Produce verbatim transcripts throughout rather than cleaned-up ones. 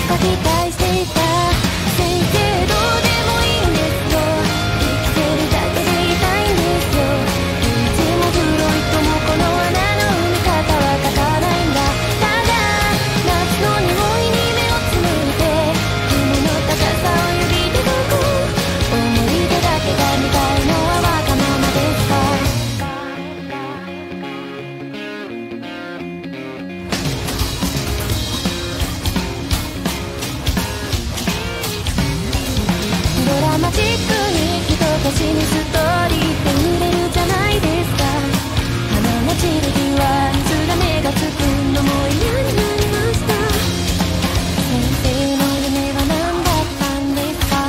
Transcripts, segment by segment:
か期待していた。先生どうでもいいんですよ。生きてるだけでいたいんですよ。いつもフロイトもこの穴の埋め方は書かないんだ。ただ夏の匂いに目をつむって雲の高さを指でどこ思い出だけが見たいのはわがままですか。ドラマチックに人と死にストーリーって売れるじゃないですか。花が散る日はいつが目がつくのも嫌になりました。先生の夢は何だったんですか。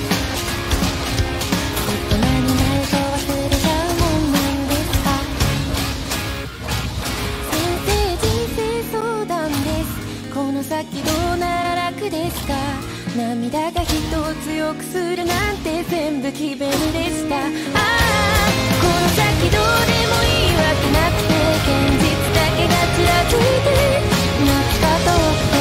大人になると忘れちゃうもんなんですか。先生人生相談です。この先どうなら楽ですか。涙が人を強くするなんて全部決めるでした。ああこの先どうでもいいわけなくて現実だけがちらついて泣き方を